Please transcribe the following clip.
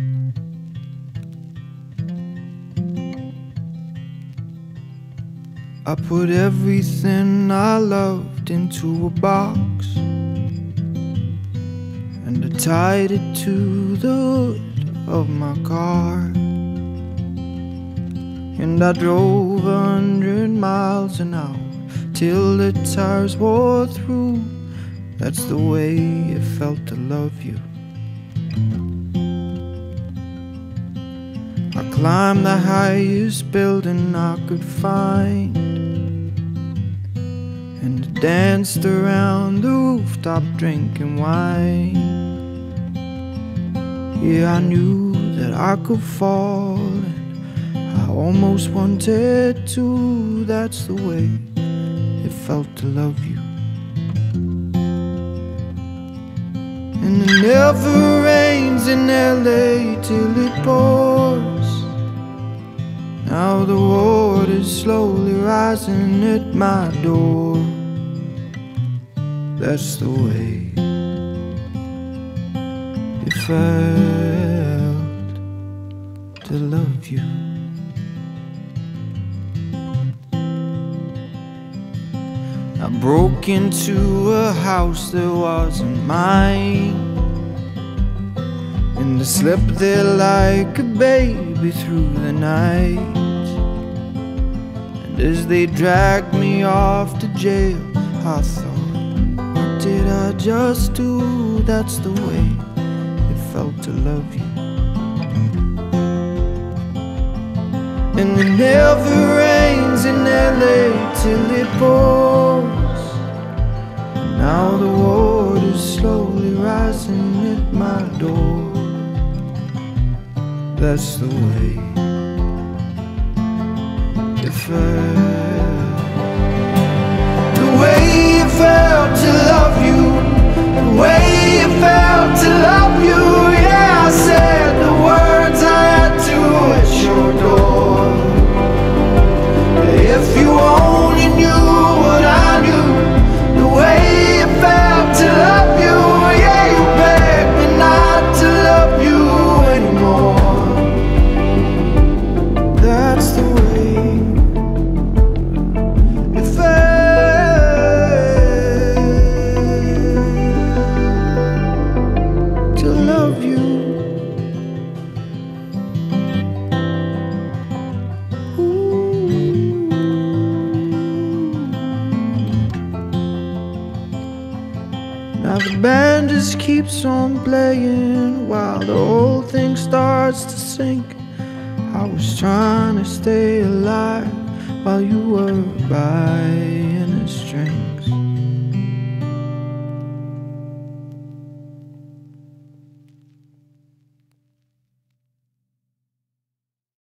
I put everything I loved into a box, and I tied it to the hood of my car. And I drove 100 miles an hour till the tires wore through. That's the way it felt to love you. I climbed the highest building I could find, and I danced around the rooftop drinking wine. Yeah, I knew that I could fall, and I almost wanted to. That's the way it felt to love you. And it never rains in LA till it pours. Now the water's slowly rising at my door. That's the way it felt to love you. I broke into a house that wasn't mine, and I slept there like a baby through the night. And as they dragged me off to jail, I thought, what did I just do? That's the way it felt to love you. And it never rains in LA till it pours. Now the water's slowly rising at my door. That's the way it felt. The way it felt to love you. The way it felt to love you. Yeah, I said the words I had to at your door. If you only knew what I knew, the way it felt to love you. Yeah, you begged me not to love you anymore. That's the way it felt to love you. Now the band just keeps on playing while the whole thing starts to sink. I was trying to stay alive while you were buying